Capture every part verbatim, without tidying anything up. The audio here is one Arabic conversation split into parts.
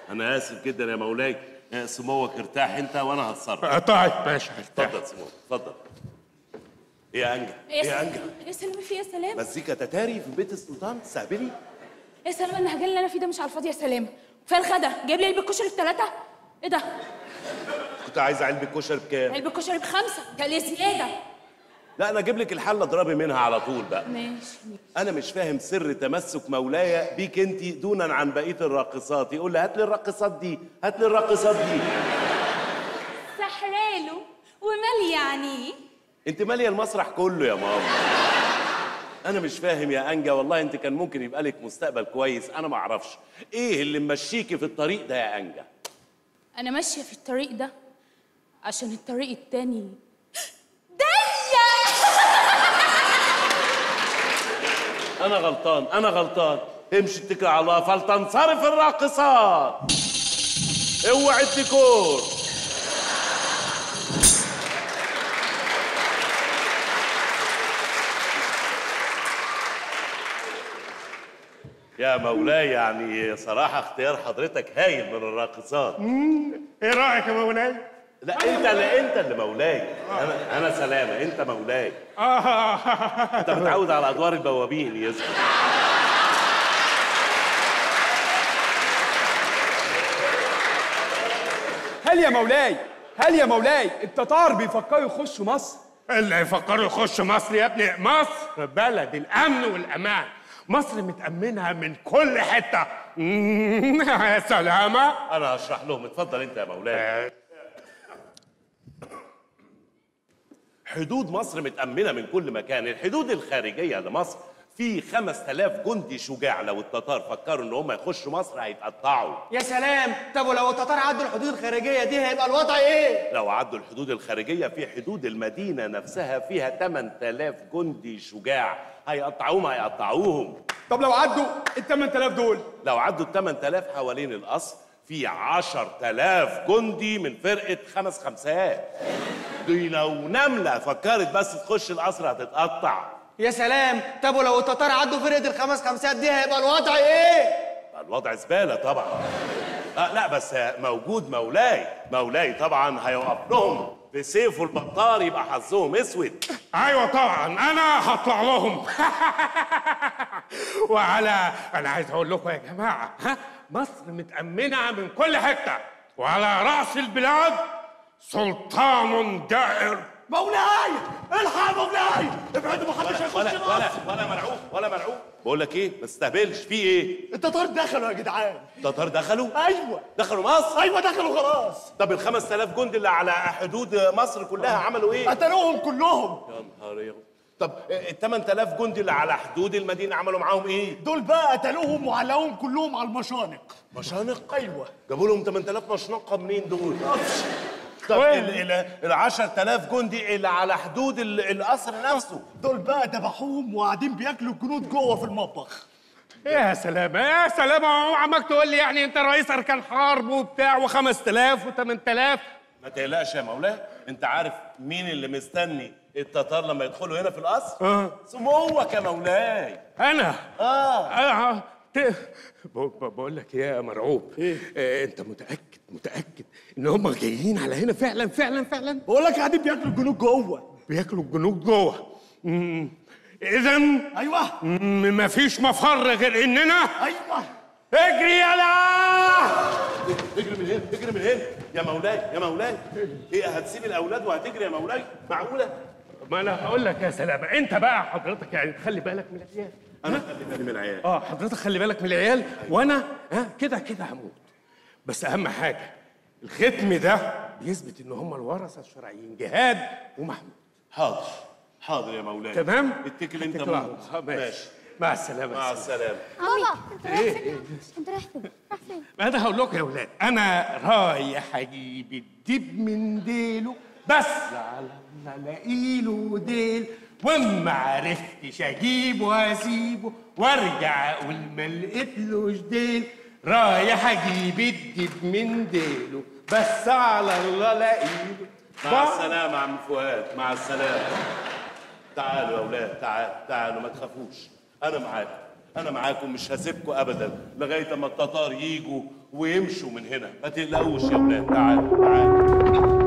انا اسف جدا يا مولاي، سموك ارتاح انت وانا هتصرف. طيب ماشي ارتاح. اتفضل سموك اتفضل. ايه يا انجا؟ ايه يا انجا؟ يا سلام في يا سلام؟ مزيكا تتاري في بيت السلطان تستهبلي؟ يا سلام انا هجل اللي انا فيه ده مش على الفاضي يا سلام. كفايه الغدا جايب لي علبه كشري بثلاثه؟ ايه ده؟ كنت عايز علبه كشري بكام؟ علبه كشري بخمسه، كان ليه زياده. لا انا اجيب لك الحله اضربي منها على طول بقى. ماشي. انا مش فاهم سر تمسك مولاي بيك انت دونا عن بقيه الراقصات، يقول لي هات لي الراقصات دي، هات لي الراقصات دي. سحراله ومال يعني. انت ماليه المسرح كله يا ماما. انا مش فاهم يا انجا، والله انت كان ممكن يبقى لك مستقبل كويس، انا ما اعرفش ايه اللي ممشيكي في الطريق ده يا انجا. انا ماشيه في الطريق ده عشان الطريق التاني ضيق. انا غلطان انا غلطان. امشي اتكل على الله فلتنصرف الراقصات. اوعي الديكور. يا مولاي يعني صراحة اختيار حضرتك هايل من الراقصات. ايه رايك يا مولاي؟ لا انت لا انت اللي مولاي. انا انا سلامة، انت مولاي. انت متعود على ادوار البوابين يسكت. هل يا مولاي هل يا مولاي التتار بيفكروا يخشوا مصر؟ اللي يفكروا يخشوا مصر يا ابني، مصر بلد الامن والامان، مصر متأمنها من كل حتة. يا سلامة. أنا هشرح لهم، اتفضل أنت يا مولاي. حدود مصر متأمنة من كل مكان، الحدود الخارجية لمصر في خمس تلاف جندي شجاع، لو التتار فكروا إن هم يخشوا مصر هيتقطعوا. يا سلام، طب ولو التتار عدوا الحدود الخارجية دي هيبقى الوضع إيه؟ لو عدوا الحدود الخارجية في حدود المدينة نفسها فيها ثمانية آلاف جندي شجاع، هيقطعوهم هيقطعوهم. طب لو عدوا ال ثمانية آلاف دول؟ لو عدوا ال ثمانية آلاف حوالين القصر في عشرة آلاف جندي من فرقة خمس خمسات. دي لو نملة فكرت بس تخش القصر هتتقطع. يا سلام، طب ولو التتار عدوا فرقة الخمس خمسات دي هيبقى الوضع ايه؟ الوضع زبالة طبعا. آه لا بس موجود مولاي، مولاي طبعا هيوقف لهم بسيفه البطار يبقى حظهم اسود. ايوه طبعا انا هطلع لهم. وعلى انا عايز اقول لكم يا جماعه، ها مصر متامنه من كل حته، وعلى راس البلاد سلطان دائر. مولاي الحق مولاي، ابعدوا محدش هيخش ولا مصر. ولا ولا مرعوب ولا مرعوب. بقول لك ايه، ما تستهبلش. في ايه؟ التتار دخلوا يا جدعان. التتار دخلوا؟ ايوه دخلوا مصر؟ ايوه دخلوا خلاص. طب ال خمس آلاف جندي اللي على حدود مصر كلها عملوا ايه؟ قتلوهم كلهم. يا نهار يا. طب ال ثمانية آلاف جندي اللي على حدود المدينه عملوا معاهم ايه؟ دول بقى قتلوهم وعلقوهم كلهم على المشانق. مشانق؟ ايوه. جابوا لهم ثمانية آلاف مشنقه منين دول؟ طب ال ال عشرة آلاف جندي اللي على حدود القصر نفسه دول بقى ذبحوهم وقاعدين بياكلوا الجنود جوه في المطبخ. يا سلام يا سلام، عمك تقول لي يعني انت رئيس اركان حرب وبتاع وخمس تلاف وثمان تلاف. ما تقلقش يا مولاي، انت عارف مين اللي مستني التتار لما يدخلوا هنا في القصر؟ اه سموك يا مولاي. انا اه اه ت... بقول لك يا مرعوب، إيه؟ آه انت متاكد متاكد ان هم جايين على هنا فعلا فعلا فعلا؟ بقول لك قاعدين بياكلوا الجنود جوه. بياكلوا الجنود جوه. اذا ايوه مفيش مفر غير اننا ايوه. اجري يلا. اجري من هنا اجري من هنا يا مولاي يا مولاي. ايه هتسيب الاولاد وهتجري يا مولاي؟ معقوله؟ ما انا هقول لك يا سلامه، انت بقى حضرتك يعني خلي بالك من العيال. انا خلي بالي من العيال. اه حضرتك خلي بالك من العيال. وانا ها كده كده هموت، بس اهم حاجه الختم ده بيثبت ان هم الورثه الشرعيين جهاد ومحمود. حاضر حاضر يا مولاي. تمام؟ اتكل انت اتكل على موت. الله. ماشي مع السلامه. مع السلامه. بابا انت رايح ايه فين؟ ايه انت رايح فين؟ رايح فين؟ انا هقول لكم يا ولاد، انا رايح اجيب الدب من ديله، بس على ما الاقي له ديل، وما عرفتش اجيبه واسيبه وارجع اقول ما لقيتلوش ديل. رايح اجيب الدب من ديله، بس على الله الاقيله. مع السلامه يا عم فؤاد، مع السلامه. تعالوا يا اولاد، تعالوا تعالوا ما تخافوش، انا معاكم انا معاكم مش هسيبكم ابدا لغايه اما التتار يجوا ويمشوا من هنا، ما تقلقوش يا ولاد. تعالوا تعالوا.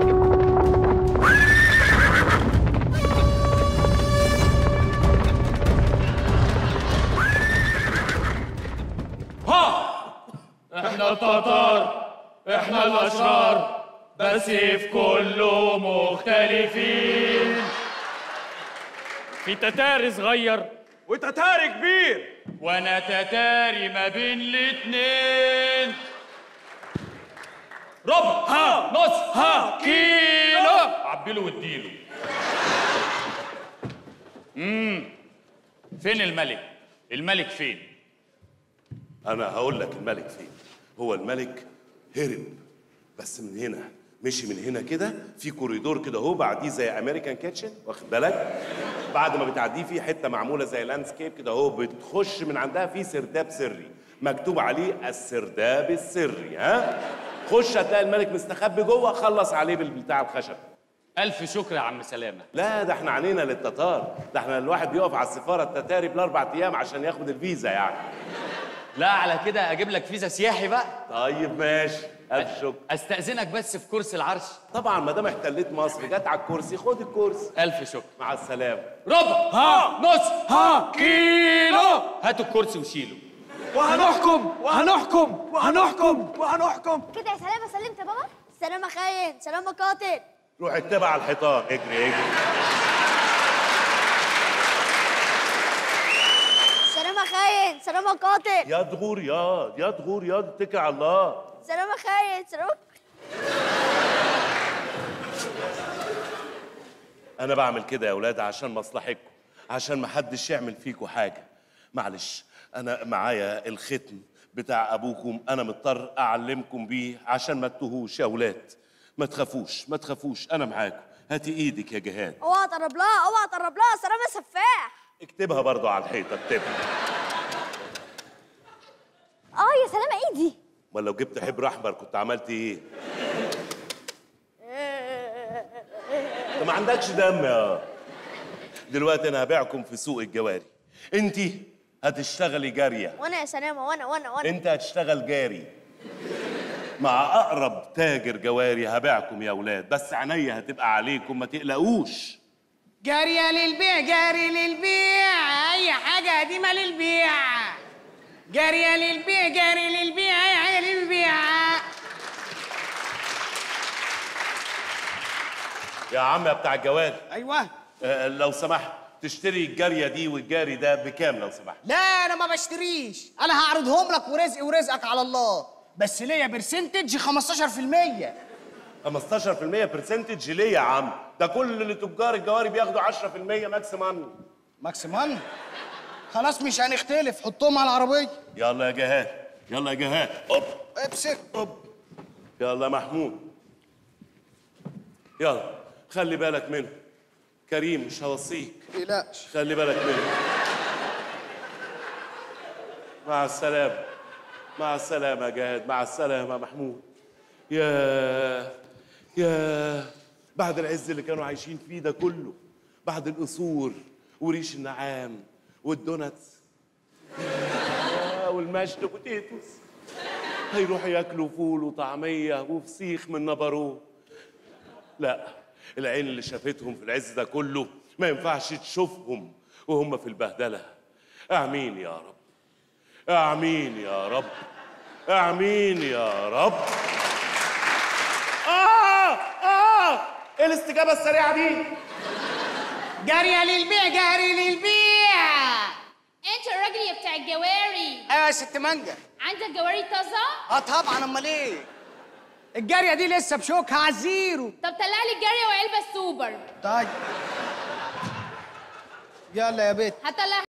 احنا التتار، احنا الاشرار، بس في كله مختلفين. في تتاري صغير وتتاري كبير، وانا تتاري ما بين الاتنين. ربع ها نص ها كيلو، عبيله واديله. امم فين الملك؟ الملك فين؟ انا هقول لك الملك فين. هو الملك هرب، بس من هنا مشي من هنا كده في كوريدور كده اهو، بعديه زي امريكان كيتشن، واخد بالك؟ بعد ما بتعديه في حته معموله زي لاندسكيب كده اهو، بتخش من عندها في سرداب سري مكتوب عليه السرداب السري. ها خش هتلاقي الملك مستخبي جوه، خلص عليه بالبتاع الخشب. الف شكر يا عم سلامه. لا ده احنا عنينا للتتار، ده احنا الواحد بيقف على السفاره التتاري بالاربع ايام عشان ياخد الفيزا يعني. لا على كده اجيب لك فيزا سياحي بقى. طيب ماشي، الف شكر. استاذنك بس في كرسي العرش. طبعا ما دام احتليت مصر جت على الكرسي، خد الكرسي. الف شكر. مع السلامه. ربع ها نص ها كيلو، هاتوا الكرسي وشيلوا. وهنحكم وهنحكم وهنحكم وهنحكم. كده يا سلامة سلمت يا بابا. سلامة خاين، سلامة قاتل. روح اكتبها على الحيطان، اجري اجري. سلامة خاين، سلامة قاتل. يا دغور ياض يا دغور ياض، اتكل على الله. سلامة خاين، سلامة. انا بعمل كده يا اولاد عشان مصلحتكم، عشان ما حدش يعمل فيكم حاجه. معلش انا معايا الختم بتاع ابوكم، انا مضطر اعلمكم بيه عشان ما تتوهوش يا اولاد. ما تخافوش ما تخافوش، انا معاكم. هاتي ايدك يا جهاد. اوعى تقرب لها، اوعى تقرب لها. سلامة سفاح. اكتبها برضو على الحيطه، اكتبها. اه يا سلامة ايدي. امال لو جبت حبر احمر كنت عملت ايه؟ انت ما عندكش دم يا. دلوقتي انا هبيعكم في سوق الجواري. انت هتشتغلي جاريه. وانا يا سلامة، وانا وانا وانا. انت هتشتغل جاري مع اقرب تاجر جواري. هبيعكم يا اولاد، بس عينيا هتبقى عليكم، ما تقلقوش. جارية للبيع، جاري للبيع، أي حاجة قديمة للبيع. جارية للبيع، جاري للبيع، أي حاجة للبيع. يا عم يا بتاع الجواري، أيوه. آه لو سمحت تشتري الجاريه دي والجاري ده بكام لو سمحت؟ لا أنا ما بشتريش، أنا هعرضهم لك ورزقي ورزقك على الله، بس ليا برسنتج خمستاشر في المية. خمستاشر في المية برسنتج ليه يا عم؟ ده كل اللي تجار الجواري بياخدوا عشرة في المية ماكسيمم. ماكسيمم؟ خلاص مش هنختلف، حطهم على العربية. يلا يا جهاد، يلا يا جهاد. اوب امسك. اوب. يلا محمود، يلا خلي بالك منه. كريم مش هوصيك. متقلقش. خلي بالك منه. مع السلامة. مع السلامة يا جهاد، مع السلامة يا محمود. يا يا بعد العز اللي كانوا عايشين فيه ده كله، بعد القصور وريش النعام والدوناتس والمشط بوتيتوس، هيروحوا ياكلوا فول وطعمية وفسيخ من نبروه. لا، العين اللي شافتهم في العز ده كله ما ينفعش تشوفهم وهم في البهدلة. آمين يا رب، آمين يا رب، آمين يا رب. آه آه إيه الاستجابة السريعة دي؟ جارية للبيع، جاري للبيع. انت الراجل يا بتاع الجواري. ايوه يا ست مانجا. عندك جواري طازه؟ اه طبعا، امال ايه؟ الجارية دي لسه بشوكها على الزيرو. طب طلع لي الجاريه وعلبه السوبر. طيب يلا يا بت. هطلع